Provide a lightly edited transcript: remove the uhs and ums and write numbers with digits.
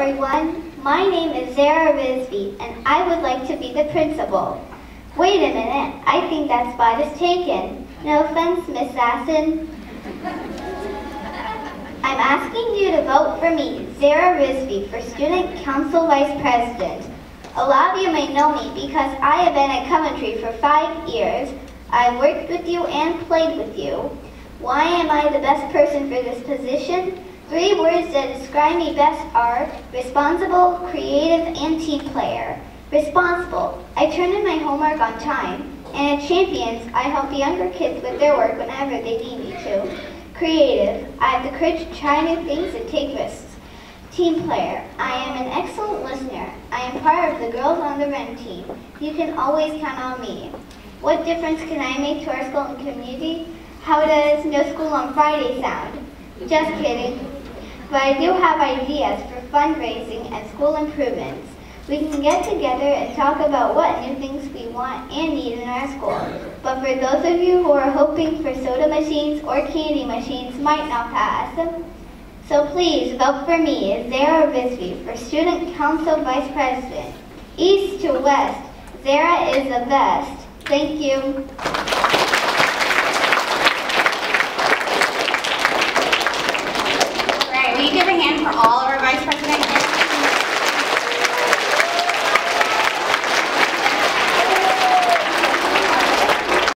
everyone, my name is Zahra Rizvi, and I would like to be the principal. Wait a minute, I think that spot is taken. No offense, Miss Sasson. I'm asking you to vote for me, Zahra Rizvi, for Student Council Vice President. A lot of you may know me because I have been at Coventry for 5 years. I've worked with you and played with you. Why am I the best person for this position? 3 words that describe me best are responsible, creative, and team player. Responsible, I turn in my homework on time, and at Champions, I help younger kids with their work whenever they need me to. Creative, I have the courage to try new things and take risks. Team player, I am an excellent listener. I am part of the Girls on the Run team. You can always count on me. What difference can I make to our school and community? How does no school on Friday sound? Just kidding. But I do have ideas for fundraising and school improvements. We can get together and talk about what new things we want and need in our school. But for those of you who are hoping for soda machines or candy machines might not pass. So please vote for me, Zahra Rizvi, for Student Council Vice President. East to West, Zahra is the best. Thank you.